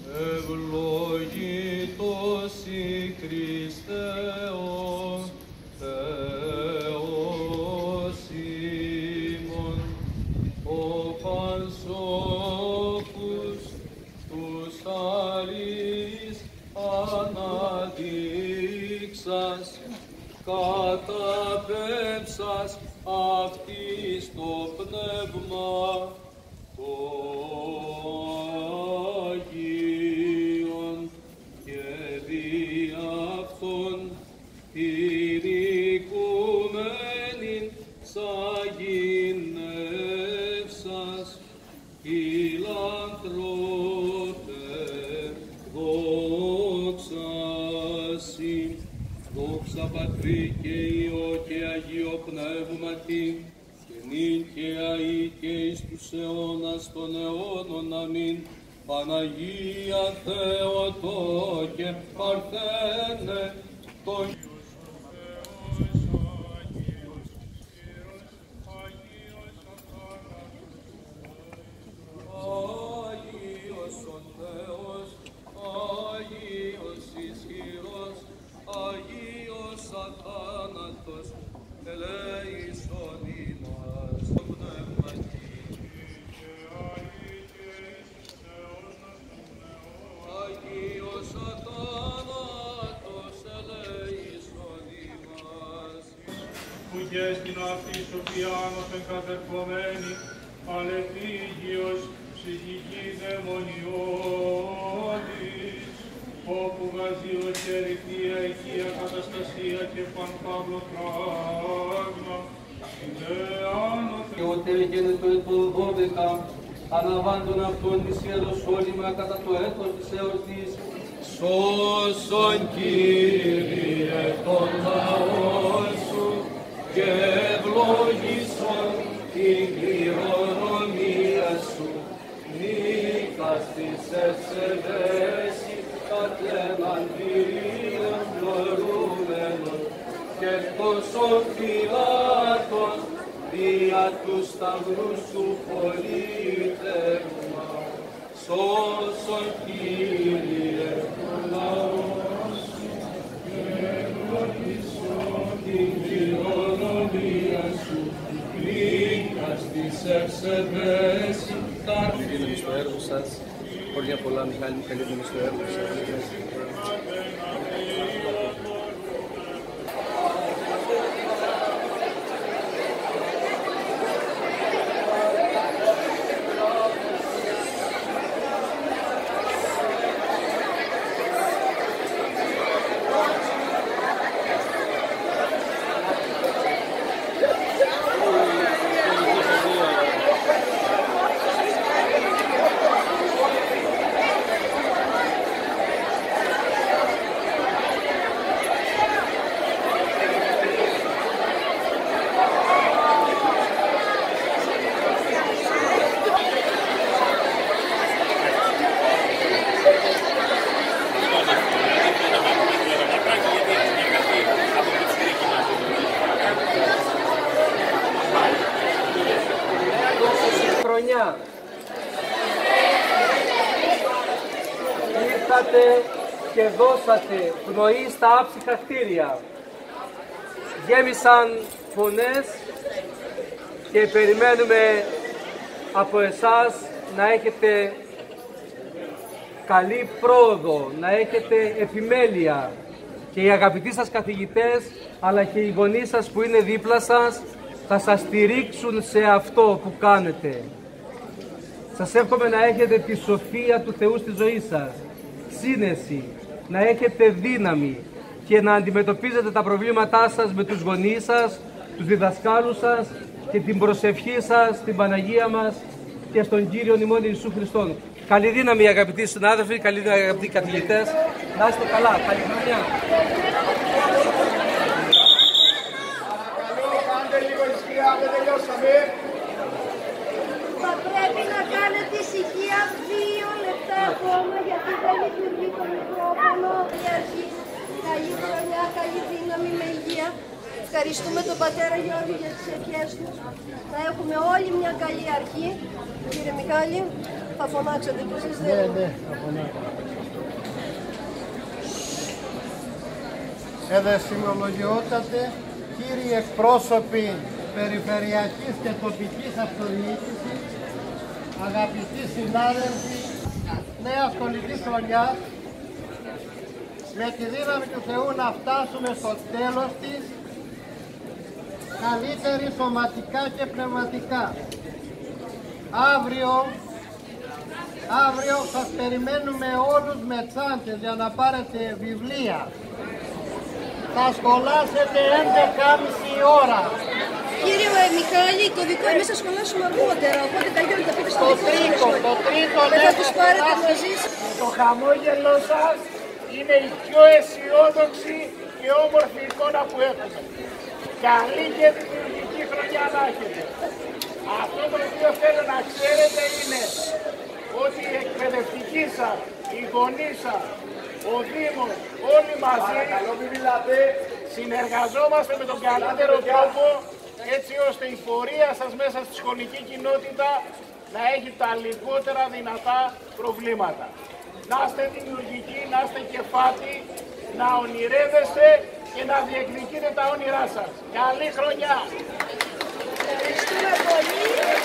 Ευλογητός η Χριστέ ο Θεός ημών, ο Πανσόφους τους αλείς αναδείξας, καταπέμψας αυτής το πνεύμα το Αγίον και δι' αυτόν ηρικουμένην σαγηνεύσας, φιλανθρώπε δόξασι. Δόξα Πατρί και Υιό και Αγίο Πνεύματι, και νυν και αεί και εις τους αιώνας των αιώνων. Αμήν. Παναγία Θεοτόκε Παρθένε, το Άγιος ο Θεός, Άγιος ισχυρός, Αγίος αθάνατος, ελέησον ημάς το πνεύματι. Αγίος αθάνατος, ελέησον ημάς. Που και στην αυτή Σοφιάνος εγκατερχομένη, αλεθύγιος ψυχική δαιμονιώτης, όπου γαζίω και ρηθία, οικία, καταστασία και πανπαύλο πράγμα, Και ο τελεγένετο ετών 12, αναβάντων αυτών της Ιεροσόλυμα κατά το έτος της εορτής, σώσον Κύριε τον λαό σου και ευλόγησον την κληρονομία σου, νίκας της ευσεβέση κατεναντίον πλωρούμενων, και τόσο φυλάτων δια του σταυρού σου πολίτευμα. Σώσον Κύριε τον λαό σου και ευλογήσον την κληρονομία σου, νίκας της ευσεβέση Καλή στο έργο σας. Χρόνια πολλά, Μιχάλη μου, καλή στο έργο σας. Ήρθατε και δώσατε πνοή στα άψυχα κτίρια. Γέμισαν φωνές και περιμένουμε από εσάς να έχετε καλή πρόοδο, να έχετε επιμέλεια, και οι αγαπητοί σας καθηγητές αλλά και οι γονείς σας που είναι δίπλα σας θα σας στηρίξουν σε αυτό που κάνετε. Σας εύχομαι να έχετε τη σοφία του Θεού στη ζωή σας, σύνεση, να έχετε δύναμη και να αντιμετωπίζετε τα προβλήματά σας με τους γονείς σας, τους διδασκάλους σας και την προσευχή σας στην Παναγία μας και στον Κύριο ημών Ιησού Χριστόν. Καλή δύναμη αγαπητοί συνάδελφοι, καλή δύναμη αγαπητοί καθηγητές. Να είστε καλά, καλή χρονιά. Παρακαλώ, κάντε λίγο ησυχία, δεν τελειώσαμε. Θα πρέπει να κάνετε ησυχία 2 λεπτά ακόμα, γιατί δεν λειτουργεί το μικρόφωνο. Καλή χρονιά, καλή δύναμη, με υγεία. Ευχαριστούμε τον Πατέρα Γιώργη για τις ευχές του. Θα έχουμε όλοι μια καλή αρχή. Κύριε Μιχάλη. Θα φωνάξετε κι εσείς? Ναι, θα φωνάξω. Εδεσιμολογιότατε, κύριοι εκπρόσωποι περιφερειακής και τοπικής αυτοδιοίκησης, αγαπητοί συνάδελφοι, νέας σχολικής χρονιάς, με τη δύναμη του Θεού να φτάσουμε στο τέλος της, καλύτεροι σωματικά και πνευματικά. Αύριο σας περιμένουμε όλους με τσάντες για να πάρετε βιβλία. Θα σχολάσετε 11.30 ώρα. Κύριε Μιχάλη, το δικό εμείς θα σχολάσουμε αργότερα, οπότε τα γιόρτα πείτε στο δικό σας. Το τρίτο δεν θα τους πάρετε μαζί σας. Το χαμόγελό σας είναι η πιο αισιόδοξη και όμορφη εικόνα που έχουμε. Καλή και δημιουργική χρονιά να έχετε. Αυτό το οποίο θέλω να ξέρετε είναι ότι οι εκπαιδευτικοί σας, οι γονείς σας, ο Δήμος, όλοι μαζί συνεργαζόμαστε με τον καλύτερο τρόπο έτσι ώστε η πορεία σας μέσα στη σχολική κοινότητα να έχει τα λιγότερα δυνατά προβλήματα. Να είστε δημιουργικοί, να είστε κεφάτοι, να ονειρεύεστε και να διεκδικείτε τα όνειρά σας. Καλή χρονιά! Ευχαριστούμε πολύ.